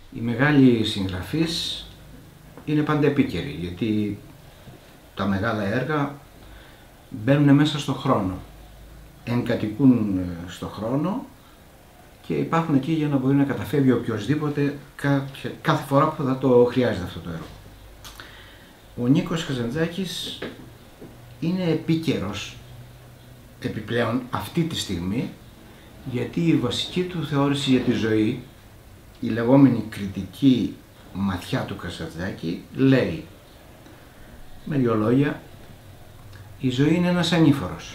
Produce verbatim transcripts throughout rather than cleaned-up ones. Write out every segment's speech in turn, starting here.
Οι μεγάλοι συγγραφείς είναι πάντα επίκαιροι, γιατί τα μεγάλα έργα μπαίνουν μέσα στο χρόνο, εγκατοικούν στο χρόνο και υπάρχουν εκεί για να μπορεί να καταφεύγει οποιοσδήποτε κάθε φορά που θα το χρειάζεται αυτό το έργο. Ο Νίκος Καζαντζάκης είναι επίκαιρος επιπλέον αυτή τη στιγμή, γιατί η βασική του θεώρηση για τη ζωή, η λεγόμενη κριτική ματιά του Καζαντζάκη, λέει με δύο λόγια: η ζωή είναι ένας ανήφορος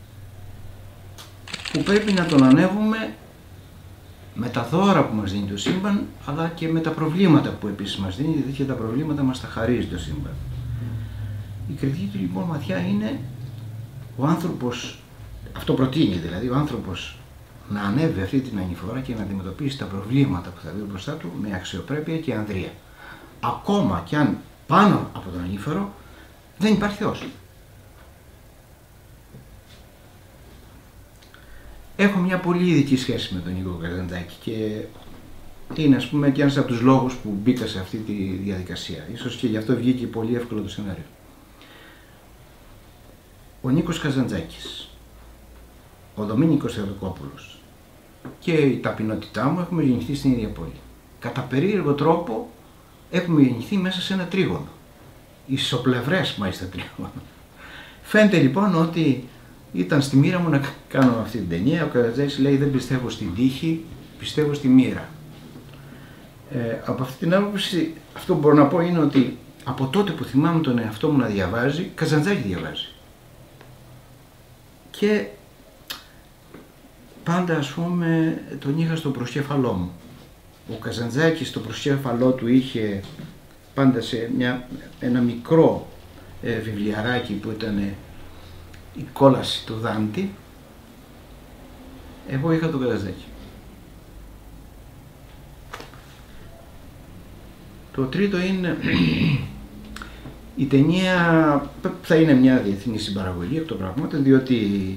που πρέπει να τον ανέβουμε με τα δώρα που μας δίνει το σύμπαν, αλλά και με τα προβλήματα που επίσης μας δίνει, γιατί και τα προβλήματα μας τα χαρίζει το σύμπαν. Η κριτική του λοιπόν ματιά είναι ο άνθρωπος, αυτό προτείνει δηλαδή, ο άνθρωπος να ανέβει αυτή την ανηφορά και να αντιμετωπίσει τα προβλήματα που θα δει μπροστά του με αξιοπρέπεια και ανδρεία. Ακόμα κι αν πάνω από τον ανήφορο δεν υπάρχει Θεός. Έχω μια πολύ ειδική σχέση με τον Νίκο Καζαντζάκη και είναι, ας πούμε, και ένας από τους λόγους που μπήκα σε αυτή τη διαδικασία. Ίσως και γι' αυτό βγήκε πολύ εύκολο το σενάριο. Ο Νίκος Καζαντζάκης, ο Δομήνικος Θεοτοκόπουλος και η ταπεινότητά μου έχουμε γεννηθεί στην ίδια πόλη. Κατά περίεργο τρόπο έχουμε γεννηθεί μέσα σε ένα τρίγωνο. Ισοπλευρές μάλιστα τρίγωνο. Φαίνεται λοιπόν ότι ήταν στη μοίρα μου να κάνω αυτή την ταινία. Ο Καζαντζάκης λέει: δεν πιστεύω στην τύχη, πιστεύω στη μοίρα. Ε, από αυτή την άποψη, αυτό που μπορώ να πω είναι ότι από τότε που θυμάμαι τον εαυτό μου να διαβάζει, Καζαντζάκη διαβάζει. Και πάντα, ας πούμε, τον είχα στο προσκέφαλό μου. Ο Καζαντζάκης στο προσκέφαλό του είχε πάντα σε μια, ένα μικρό ε, βιβλιαράκι που ήταν ε, η κόλαση του Δάντη. Εγώ είχα τον Καζαντζάκη. Το τρίτο είναι η ταινία θα είναι μια διεθνή συμπαραγωγή εκ των πραγμάτων, διότι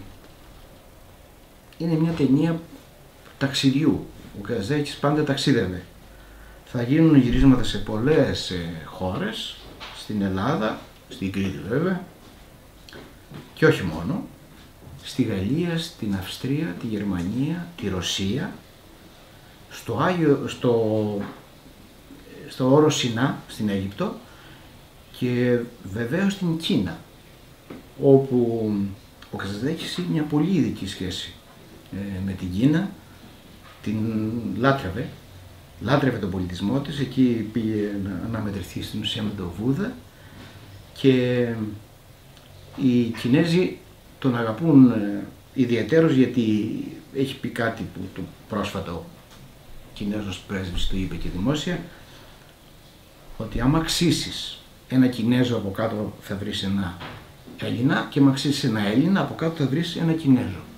είναι μια ταινία ταξιδιού. Ο Καζαντζάκης πάντα ταξίδευε. Θα γίνουν γυρίσματα σε πολλές χώρες, στην Ελλάδα, στην Κρήτη βέβαια, και όχι μόνο, στη Γαλλία, στην Αυστρία, τη Γερμανία, τη Ρωσία, στο, Άγιο, στο, στο όρο Σινά, στην Αίγυπτο, και βεβαίως στην Κίνα, όπου ο Καζαντζάκης είχε μια πολύ ειδική σχέση ε, με την Κίνα, την λάτρευε, λάτρευε τον πολιτισμό της, εκεί πήγε να αναμετρηθεί στην ουσία με τον Βούδα και οι Κινέζοι τον αγαπούν ε, ιδιαιτέρως, γιατί έχει πει κάτι που το πρόσφατο ο Κινέζος πρέσβης του είπε και δημόσια, ότι άμα αξίσεις ένα Κινέζο από κάτω θα βρεις ένα Έλληνα και άμα αξίσεις ένα Έλληνα από κάτω θα βρεις ένα Κινέζο.